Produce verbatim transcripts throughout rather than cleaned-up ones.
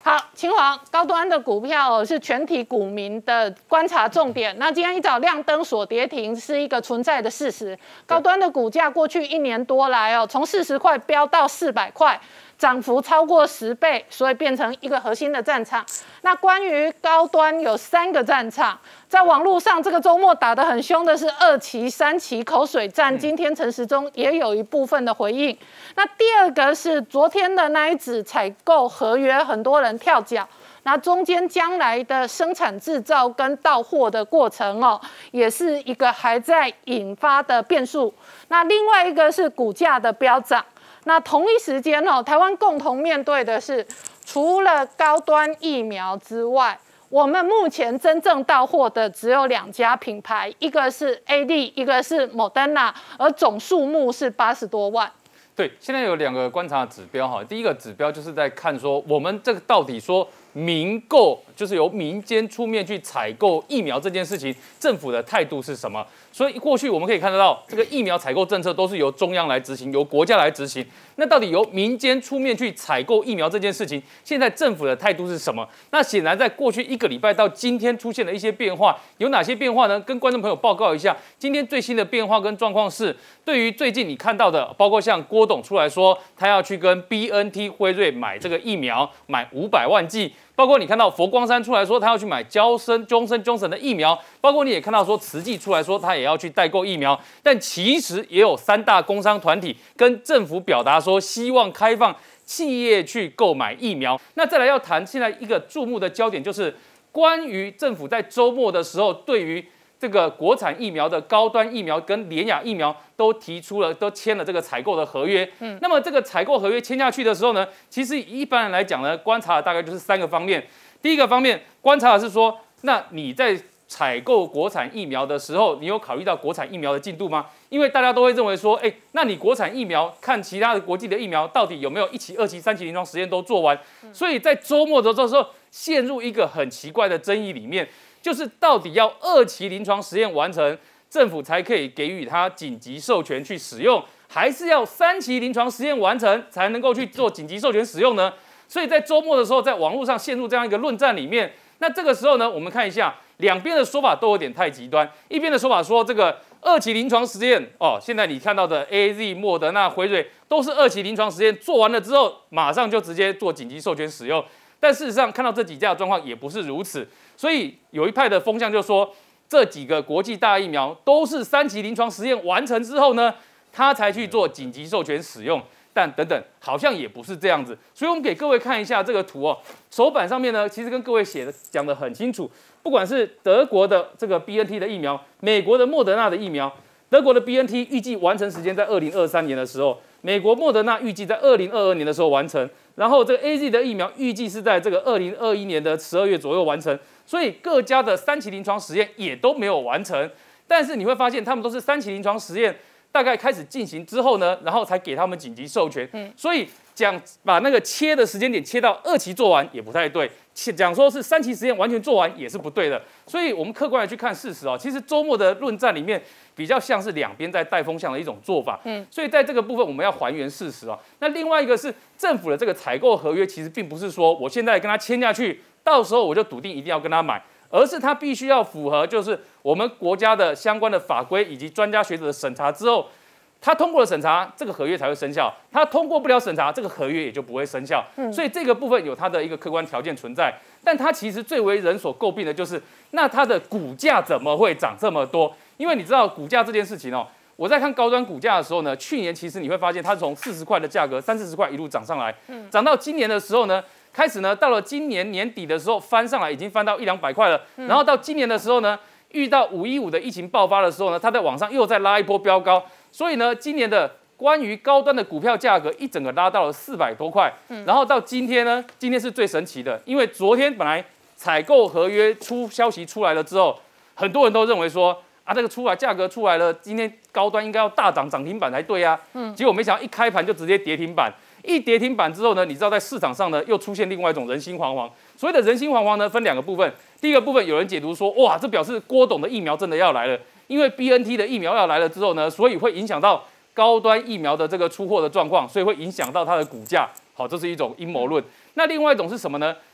好，秦皇高端的股票、哦、是全体股民的观察重点。那今天一早亮灯锁跌停是一个存在的事实。高端的股价过去一年多来哦，从四十块飙到四百块。涨幅超过十倍，所以变成一个核心的战场。那关于高端有三个战场，在网络上这个周末打得很凶的是二期、三期口水战，今天陈时中也有一部分的回应。那第二个是昨天的那一纸采购合约，很多人跳脚。那中间将来的生产制造跟到货的过程哦，也是一个还在引发的变数。那另外一个是股价的飙涨。那同一时间哦，台湾共同面对的是，除了高端疫苗之外，我们目前真正到货的只有两家品牌，一个是 A D， 一个是 Moderna， 而总数目是八十多万。 对，现在有两个观察指标哈，第一个指标就是在看说，我们这个到底说民购，就是由民间出面去采购疫苗这件事情，政府的态度是什么？所以过去我们可以看得到，这个疫苗采购政策都是由中央来执行，由国家来执行。那到底由民间出面去采购疫苗这件事情，现在政府的态度是什么？那显然在过去一个礼拜到今天出现了一些变化，有哪些变化呢？跟观众朋友报告一下，今天最新的变化跟状况是，对于最近你看到的，包括像郭董出来说，他要去跟 B N T 辉瑞买这个疫苗，买五百万剂。包括你看到佛光山出来说他要去买交生、中生、中生的疫苗，包括你也看到说慈济出来说他也要去代购疫苗，但其实也有三大工商团体跟政府表达说希望开放企业去购买疫苗。那再来要谈现在一个注目的焦点，就是关于政府在周末的时候对于这个国产疫苗的高端疫苗跟联亚疫苗都提出了，都签了这个采购的合约。嗯，那么这个采购合约签下去的时候呢，其实一般人来讲呢，观察的大概就是三个方面。第一个方面，观察的是说，那你在采购国产疫苗的时候，你有考虑到国产疫苗的进度吗？因为大家都会认为说，哎，那你国产疫苗看其他的国际的疫苗到底有没有一期、二期、三期临床实验都做完？所以在周末的时候陷入一个很奇怪的争议里面。就是到底要二期临床实验完成，政府才可以给予它紧急授权去使用，还是要三期临床实验完成才能够去做紧急授权使用呢？所以在周末的时候，在网络上陷入这样一个论战里面，那这个时候呢，我们看一下两边的说法都有点太极端。一边的说法说这个二期临床实验哦，现在你看到的 A Z、莫德纳、辉瑞都是二期临床实验做完了之后，马上就直接做紧急授权使用。但事实上看到这几家的状况也不是如此。所以有一派的风向就说，这几个国际大疫苗都是三期临床实验完成之后呢，他才去做紧急授权使用。但等等，好像也不是这样子。所以我们给各位看一下这个图哦，手板上面呢，其实跟各位写的讲得很清楚，不管是德国的这个 B N T 的疫苗，美国的莫德纳的疫苗，德国的 B N T 预计完成时间在二零二三年的时候，美国莫德纳预计在二零二二年的时候完成，然后这个 A Z 的疫苗预计是在这个二零二一年的十二月左右完成。所以各家的三期临床实验也都没有完成，但是你会发现他们都是三期临床实验大概开始进行之后呢，然后才给他们紧急授权。嗯，所以讲把那个切的时间点切到二期做完也不太对，讲说是三期实验完全做完也是不对的。所以我们客观的去看事实哦，其实周末的论战里面比较像是两边在带风向的一种做法。嗯，所以在这个部分我们要还原事实哦。那另外一个是政府的这个采购合约，其实并不是说我现在跟他签下去。到时候我就笃定一定要跟他买，而是他必须要符合就是我们国家的相关的法规以及专家学者的审查之后，他通过了审查，这个合约才会生效；他通过不了审查，这个合约也就不会生效。嗯，所以这个部分有它的一个客观条件存在，但它其实最为人所诟病的就是，那它的股价怎么会涨这么多？因为你知道股价这件事情哦，我在看高端股价的时候呢，去年其实你会发现它从四十块的价格，三四十块一路涨上来，嗯，涨到今年的时候呢。开始呢，到了今年年底的时候翻上来，已经翻到一两百块了。然后到今年的时候呢，遇到五一五的疫情爆发的时候呢，它在往上又再拉一波飙高。所以呢，今年的关于高端的股票价格一整个拉到了四百多块。然后到今天呢，今天是最神奇的，因为昨天本来采购合约出消息出来了之后，很多人都认为说啊，这个出来价格出来了，今天高端应该要大涨涨停板才对啊。嗯，结果没想到一开盘就直接跌停板。一跌停板之后呢，你知道在市场上呢又出现另外一种人心惶惶。所谓的人心惶惶呢，分两个部分。第一个部分有人解读说，哇，这表示郭董的疫苗真的要来了，因为 B N T 的疫苗要来了之后呢，所以会影响到高端疫苗的这个出货的状况，所以会影响到它的股价。好，这是一种阴谋论。那另外一种是什么呢？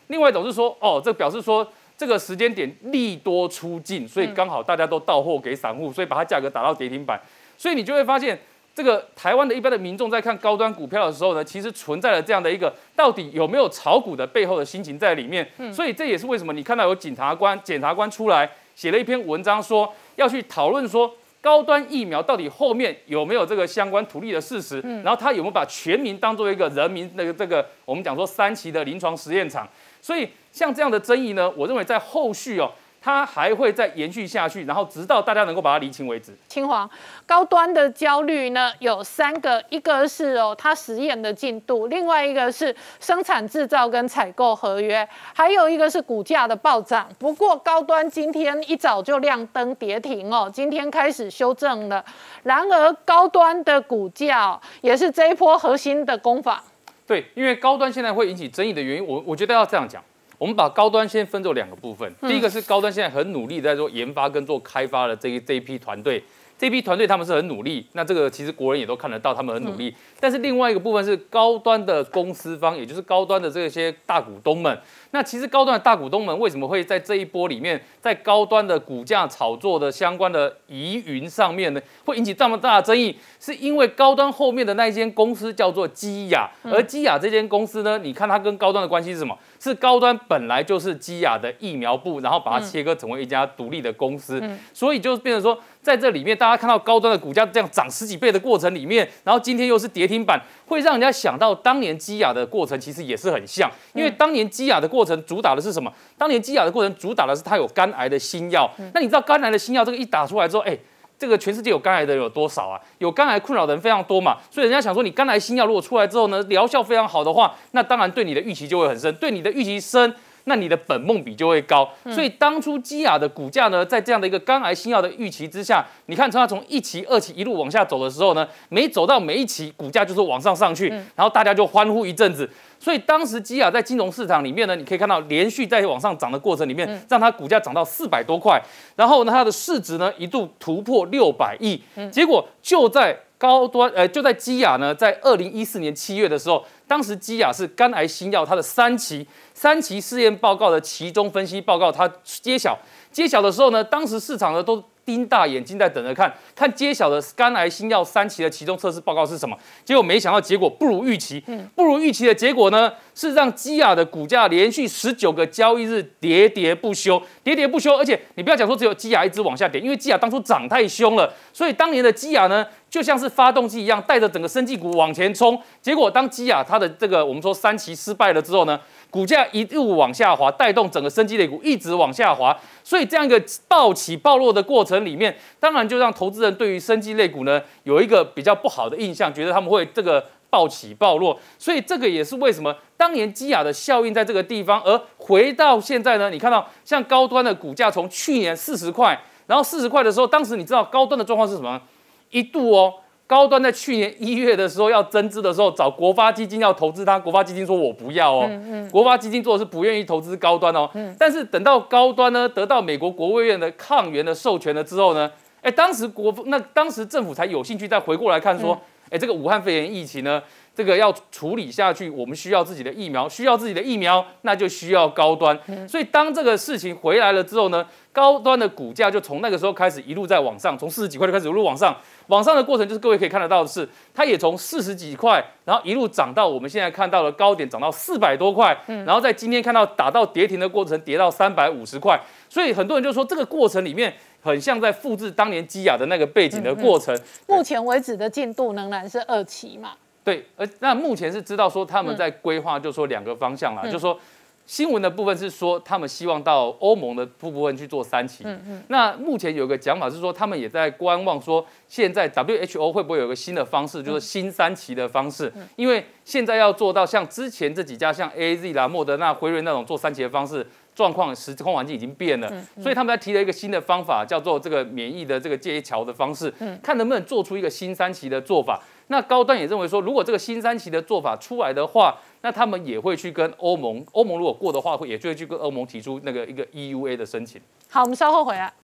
另外一种是说，哦，这表示说这个时间点利多出尽，所以刚好大家都到货给散户，所以把它价格打到跌停板。所以你就会发现，这个台湾的一般的民众在看高端股票的时候呢，其实存在了这样的一个到底有没有炒股的背后的心情在里面。嗯、所以这也是为什么你看到有检察官检察官出来写了一篇文章，说要去讨论说高端疫苗到底后面有没有这个相关图利的事实，嗯、然后他有没有把全民当做一个人民那个这个我们讲说三期的临床实验场。所以像这样的争议呢，我认为在后续哦。它还会再延续下去，然后直到大家能够把它厘清为止。 青黄，高端的焦虑呢有三个，一个是哦它实验的进度，另外一个是生产制造跟采购合约，还有一个是股价的暴涨。不过高端今天一早就亮灯跌停哦，今天开始修正了。然而高端的股价、哦、也是这一波核心的攻防。 对，因为高端现在会引起争议的原因，我我觉得要这样讲。我们把高端先分作两个部分，第一个是高端现在很努力在做研发跟做开发的这一这一批团队，这一批团队他们是很努力，那这个其实国人也都看得到他们很努力。嗯、但是另外一个部分是高端的公司方，也就是高端的这些大股东们。那其实高端的大股东们为什么会在这一波里面，在高端的股价炒作的相关的疑云上面呢，会引起这么大的争议？是因为高端后面的那一间公司叫做基亚，而基亚这间公司呢，你看它跟高端的关系是什么？是高端本来就是基亚的疫苗部，然后把它切割成为一家独立的公司，嗯、所以就变成说，在这里面大家看到高端的股价这样涨十几倍的过程里面，然后今天又是跌停板，会让人家想到当年基亚的过程其实也是很像，因为当年基亚的过程主打的是什么？当年基亚的过程主打的是它有肝癌的新药，嗯、那你知道肝癌的新药这个一打出来之后，哎。这个全世界有肝癌的人有多少啊？有肝癌困扰的人非常多嘛，所以人家想说，你肝癌新药如果出来之后呢，疗效非常好的话，那当然对你的预期就会很深，对你的预期深，那你的本梦比就会高。嗯、所以当初基亚的股价呢，在这样的一个肝癌新药的预期之下，你看它从一期、二期一路往下走的时候呢，每走到每一期，股价就是往上上去，嗯、然后大家就欢呼一阵子。所以当时基亚在金融市场里面呢，你可以看到连续在往上涨的过程里面，嗯、让它股价涨到四百多块，然后呢，它的市值呢一度突破六百亿，嗯、结果就在高端，呃，就在基亚呢，在二零一四年七月的时候，当时基亚是肝癌新药它的三期三期试验报告的其中分析报告，它揭晓揭晓的时候呢，当时市场呢都盯大眼睛在等着看，看揭晓的肝癌新药三期的其中测试报告是什么。结果没想到结果不如预期，嗯、不如预期的结果呢，是让基亚的股价连续十九个交易日喋喋不休，喋喋不休。而且你不要讲说只有基亚一直往下跌，因为基亚当初涨太凶了，所以当年的基亚呢，就像是发动机一样，带着整个生技股往前冲。结果当基亚它的这个我们说三期失败了之后呢，股价一路往下滑，带动整个生技类股一直往下滑。所以这样一个暴起暴落的过程里面，当然就让投资人对于生技类股呢有一个比较不好的印象，觉得他们会这个暴起暴落。所以这个也是为什么当年基亚的效应在这个地方，而回到现在呢，你看到像高端的股价从去年四十块，然后四十块的时候，当时你知道高端的状况是什么？一度哦。高端在去年一月的时候要增资的时候，找国发基金要投资它，国发基金说我不要哦，嗯嗯、国发基金做的是不愿意投资高端哦。嗯、但是等到高端呢得到美国国务院的抗原的授权了之后呢，哎，当时国那当时政府才有兴趣再回过来看说，哎、嗯，这个武汉肺炎疫情呢，这个要处理下去，我们需要自己的疫苗，需要自己的疫苗，那就需要高端。嗯、所以当这个事情回来了之后呢，高端的股价就从那个时候开始一路在往上，从四十几块就开始一路往上。往上的过程就是各位可以看得到的是，它也从四十几块，然后一路涨到我们现在看到的高点，涨到四百多块，嗯、然后在今天看到打到跌停的过程，跌到三百五十块。所以很多人就说这个过程里面很像在复制当年基亚的那个背景的过程。嗯嗯、目前为止的进度仍然是二期嘛？ 对，而那目前是知道说他们在规划，就说两个方向啦，嗯、就说。新闻的部分是说，他们希望到欧盟的部分去做三期。嗯嗯。那目前有个讲法是说，他们也在观望，说现在 W H O 会不会有个新的方式，就是新三期的方式？嗯、因为现在要做到像之前这几家像 A Z 啦、莫德纳、辉瑞那种做三期的方式，状况时空环境已经变了，嗯嗯、所以他们在提了一个新的方法，叫做这个免疫的这个界桥的方式，嗯、看能不能做出一个新三期的做法。那高端也认为说，如果这个新三期的做法出来的话，那他们也会去跟欧盟，欧盟如果过的话，也就会去跟欧盟提出那个一个 E U A 的申请。 好，我们稍后回来。